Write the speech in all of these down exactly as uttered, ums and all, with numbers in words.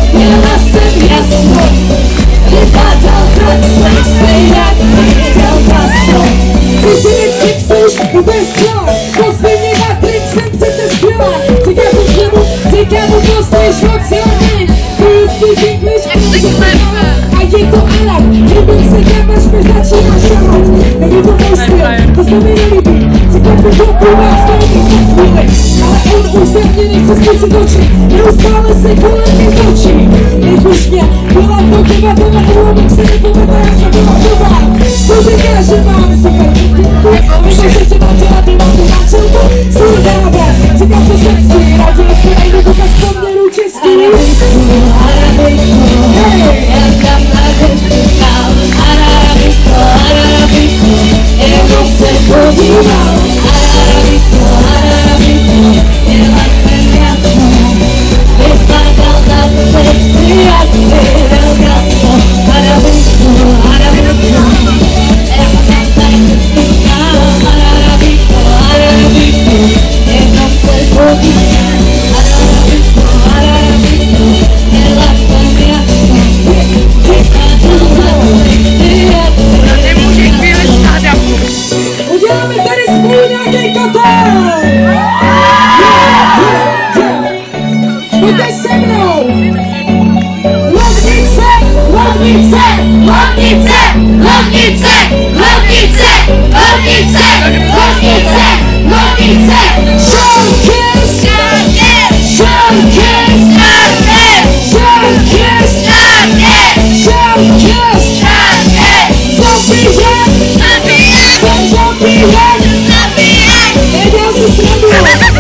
měla jsem jasno, vypadal tak sexy, jak viděl kasno. Ty si chceš vůbec dělat, pozvi mě na trik, jsem přece skvělá. Říká to znovu, říká to prostě šok silný. You speak English, a je to Arab, kdybych se nemáš, mi začíná šahat. Není to můj styl, to se mi nelíbí. Říká to dobu, vás to nejsem chvíli. Ale on už se mě nechce zkusit oči, neustále se kolem mě točí. Nejbuž mě, byla to doba, byla úlomek se nepovedla, já jsem byla doba. Co říká, že máme super výtinku, myslím, že se mám dělat, nemám tu náčelku. Sudáva, říká to sexy, raději se nejdu do vzpomněru čistý. Arabico, hey, já tam nadeštěkal. Arabico, Arabico, jenom se podíval. Arabico, Arabico, měla jsem jasno, vypadal tak sexy, jak viděl kasno. Arabico, Arabico, já tam nadeštěkal. Arabico, Arabico, jenom se podíval. Arabico, Arabico, měla jsem jasno, vypadal tak sexy, jak viděl kasno. Uděláme tady spolu nějaký kotel! Pojďte se mnou! Lovnice, lovnice, lovnice, lovnice, lovnice, lovnice, lovnice, lovnice, showcase, showcase, showcase, showcase, showcase, showcase, zabíjet, zabíjet, neděl si srandu.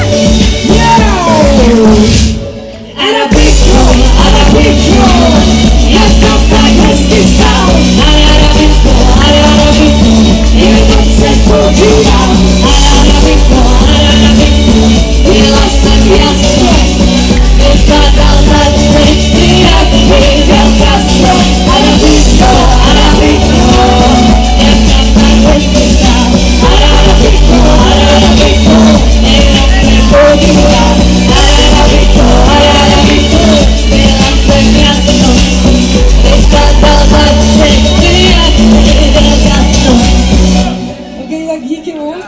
Arabico, Arabico, jak to tak hezky stál. Arabico, Arabico, jenom se podíval. Arabico, Arabico, měla jsem jasno, vypadal tak sexy, jak viděl kasno. Arabico, Arabico, jak to tak hezky stál. Arabico, Arabico, jenom se podíval. Arabico, Arabico, měla jsem jasno, vypadal tak sexy, jak viděl kasno. Ok, tak díky moc.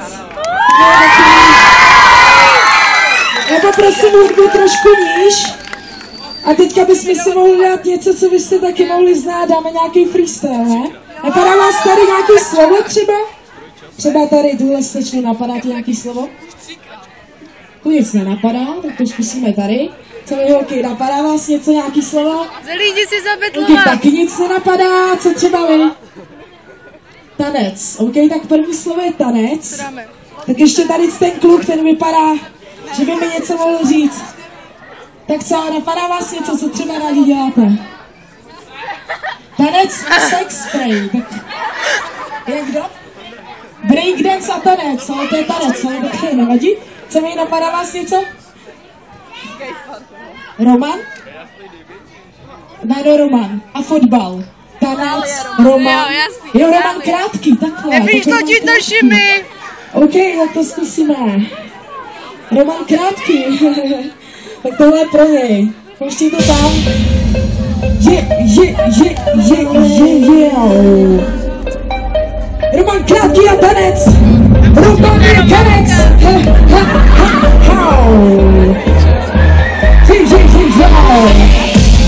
Já poprosím hudbu trošku níž. A teďka bychom si mohli dát něco, co byste taky mohli znát. Dáme nějaký freestyle, ne? Napadá vás tady nějaký slovo třeba? Třeba tady tuhle slečnu napadá ti nějaký slovo? Tu nic nenapadá, tak to zkusíme tady. Co vy holky, napadá vás něco, nějaký slovo? Zelídi si Holky, zabetlovat. taky nic nenapadá, co třeba vy? Tanec, ok, tak první slovo je tanec. Tak ještě tady ten kluk, ten vypadá, že by mi něco mohl říct. Tak co, napadá vás něco, co třeba rádi děláte? Tanec, sex spray, tak jak kdo? Breakdance a tanec, ale to je tanec, ale to nevadí. Co mi napadá vás něco? Roman? Jméno Roman. A fotbal. Tanec, Roman. Jo, Roman krátký, takhle. Nevíš to ti to šimi. OK, tak to zkusíme. Roman krátký. Tak tohle je pro něj. Pouští to tam. Je, je, je, je, je, je. Roman krátký a tanec. Roman je tanec. Ha, ha, ha, ha. Je, je, je, je.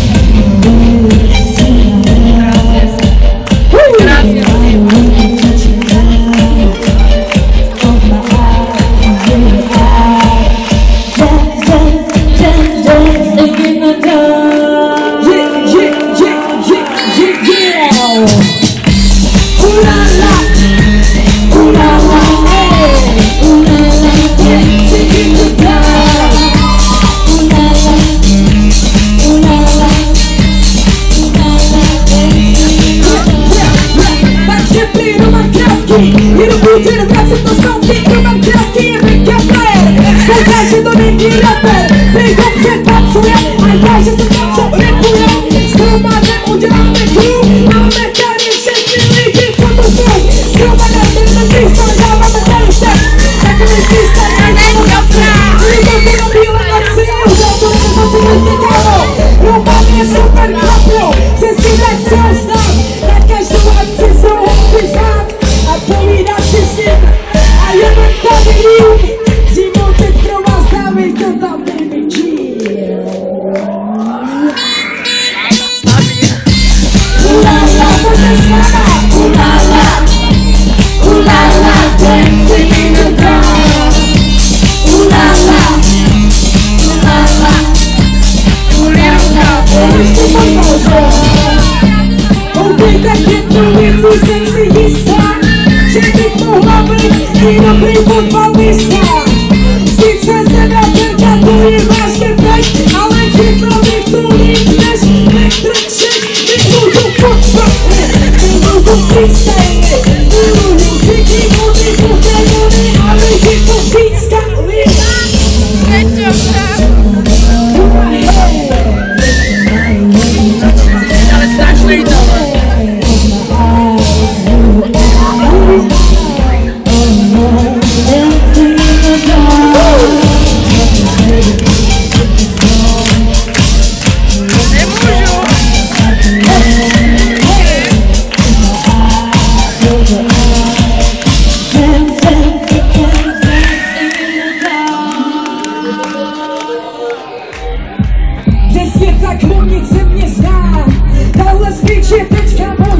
Jenom půjde vracet do znovu, Roman krátký je mega player. Zkoušej, že to není rapper, my dobře tancuje a já, že se tam co rapuje. S Romanem uděláme crew, máme tady všechny lidi, co to jsou. S Romanem jdeme freestyle, dáváme tady všem, takový freestyle nejdou na prá. Lidou to na bílé noci, a už to nemoci lidi, kámo. Roman je super. on nic se mě zná. Tahle speech je teďka moje.